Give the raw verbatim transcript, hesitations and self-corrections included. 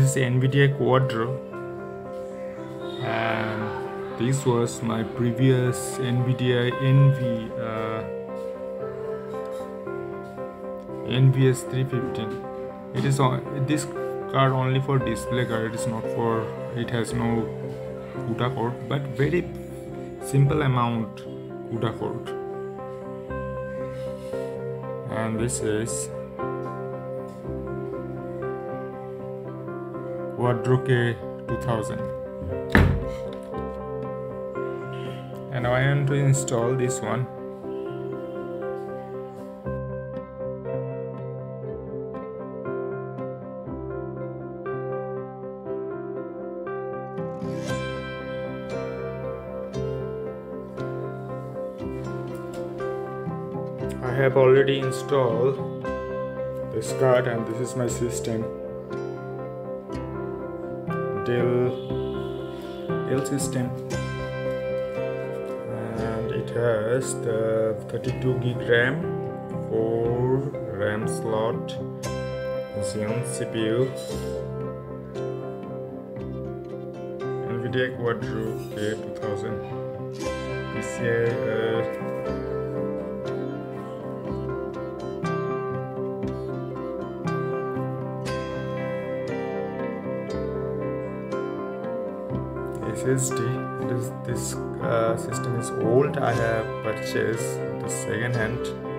is nvidia Quadro, and this was my previous nvidia nv uh, N V S three fifteen. It is on this card only for display card. It is not for, it has no CUDA core, but very simple amount CUDA core. And this is Quadro K two thousand. And I want to install this one. I have already installed this card, and this is my system. Dell Dell system, and it has the thirty-two gig RAM, four RAM slot, Xeon C P U, nvidia Quadro K two thousand, P C I uh, S S D. This, this uh, system is old. I have purchased the second hand